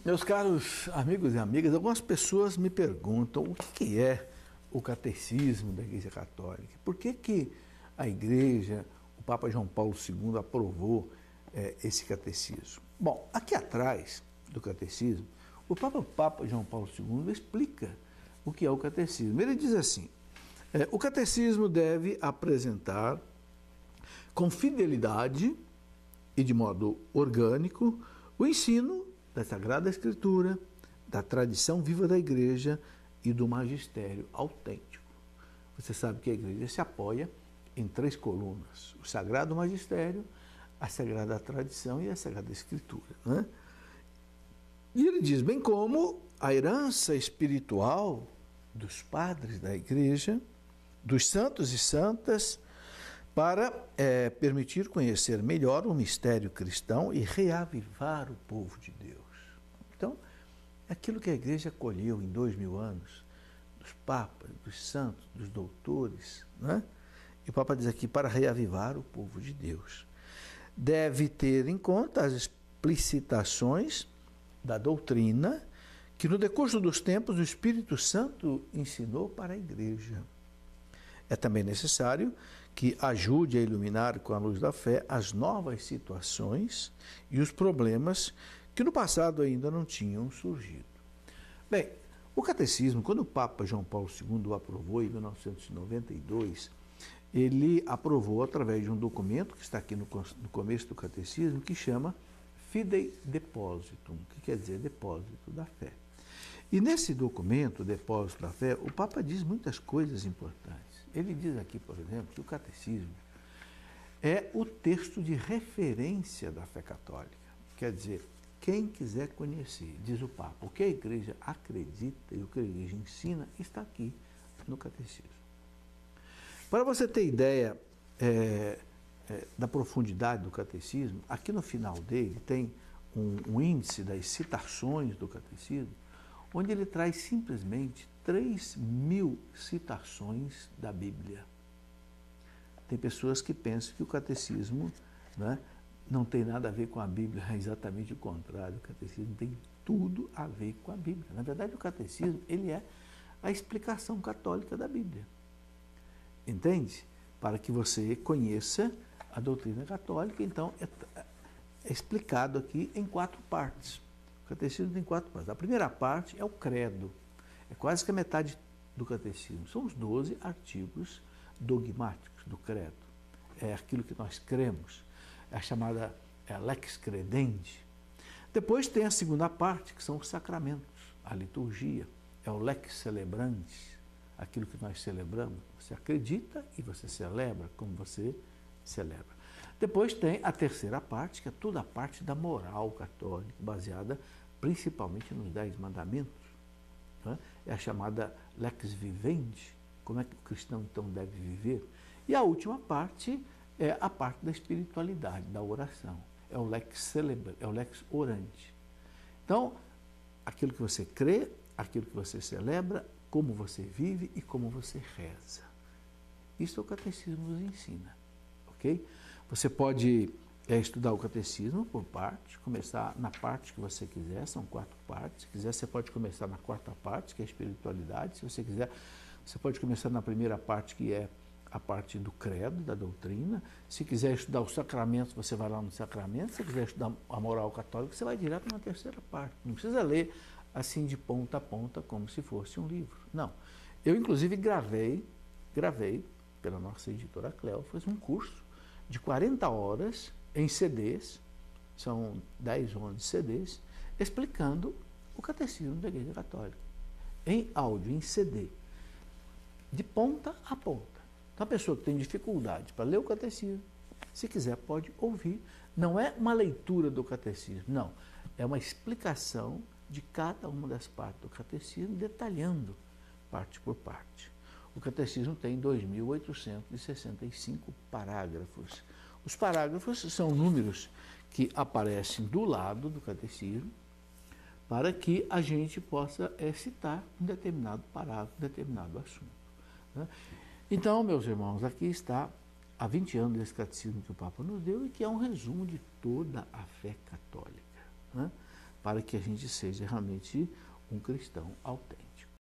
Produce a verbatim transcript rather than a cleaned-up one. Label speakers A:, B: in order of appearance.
A: Meus caros amigos e amigas, algumas pessoas me perguntam o que é o catecismo da Igreja Católica. Por que que a Igreja, o Papa João Paulo segundo aprovou é, esse catecismo? Bom, aqui atrás do catecismo, o Papa, Papa João Paulo segundo explica o que é o catecismo. Ele diz assim, é, o catecismo deve apresentar com fidelidade e de modo orgânico o ensino da Sagrada Escritura, da tradição viva da Igreja e do magistério autêntico. Você sabe que a Igreja se apoia em três colunas: o Sagrado Magistério, a Sagrada Tradição e a Sagrada Escritura, né? E ele diz, bem como a herança espiritual dos padres da Igreja, dos santos e santas, para é, permitir conhecer melhor o mistério cristão e reavivar o povo de Deus. Então, aquilo que a Igreja acolheu em dois mil anos, dos papas, dos santos, dos doutores, né? E o Papa diz aqui, para reavivar o povo de Deus. Deve ter em conta as explicitações da doutrina que no decurso dos tempos o Espírito Santo ensinou para a Igreja. É também necessário que ajude a iluminar com a luz da fé as novas situações e os problemas que no passado ainda não tinham surgido. Bem, o catecismo, quando o Papa João Paulo segundo o aprovou em mil novecentos e noventa e dois, ele aprovou através de um documento que está aqui no, no começo do catecismo, que chama Fidei Depositum, que quer dizer depósito da fé. E nesse documento, Depósito da Fé, o Papa diz muitas coisas importantes. Ele diz aqui, por exemplo, que o catecismo é o texto de referência da fé católica. Quer dizer, quem quiser conhecer, diz o Papa, o que a Igreja acredita e o que a Igreja ensina está aqui no catecismo. Para você ter ideia é, é, da profundidade do catecismo, aqui no final dele tem um, um índice das citações do catecismo, onde ele traz simplesmente três mil citações da Bíblia. Tem pessoas que pensam que o catecismo, né, não tem nada a ver com a Bíblia, é exatamente o contrário. O catecismo tem tudo a ver com a Bíblia. Na verdade, o catecismo ele é a explicação católica da Bíblia. Entende? Para que você conheça a doutrina católica, então é, é explicado aqui em quatro partes. O catecismo tem quatro partes. A primeira parte é o credo. É quase que a metade do catecismo. São os doze artigos dogmáticos do credo. É aquilo que nós cremos. É a chamada é a lex credendi. Depois tem a segunda parte, que são os sacramentos, a liturgia. É o lex celebrandi, aquilo que nós celebramos. Você acredita e você celebra como você celebra. Depois tem a terceira parte, que é toda a parte da moral católica, baseada principalmente nos dez mandamentos. Né? É a chamada lex vivendi, como é que o cristão então deve viver. E a última parte é a parte da espiritualidade, da oração. É o lex celebra, é o lex orandi. Então, aquilo que você crê, aquilo que você celebra, como você vive e como você reza. Isso o catecismo nos ensina, ok? Você pode é, estudar o catecismo por parte, começar na parte que você quiser, são quatro partes. Se quiser, você pode começar na quarta parte, que é a espiritualidade. Se você quiser, você pode começar na primeira parte, que é a parte do credo, da doutrina. Se quiser estudar os sacramentos, você vai lá no sacramento. Se quiser estudar a moral católica, você vai direto na terceira parte. Não precisa ler assim de ponta a ponta, como se fosse um livro. Não. Eu, inclusive, gravei, gravei, pela nossa editora Cleo, fiz um curso de quarenta horas em C Ds, são dez, onze C Ds, explicando o catecismo da Igreja Católica, em áudio, em C D, de ponta a ponta. Então, a pessoa que tem dificuldade para ler o catecismo, se quiser, pode ouvir. Não é uma leitura do catecismo, não. É uma explicação de cada uma das partes do catecismo, detalhando parte por parte. O catecismo tem dois mil oitocentos e sessenta e cinco parágrafos. Os parágrafos são números que aparecem do lado do catecismo para que a gente possa é, citar um determinado parágrafo, um determinado assunto. Né? Então, meus irmãos, aqui está há vinte anos desse catecismo que o Papa nos deu e que é um resumo de toda a fé católica. Né? para que a gente seja realmente um cristão autêntico.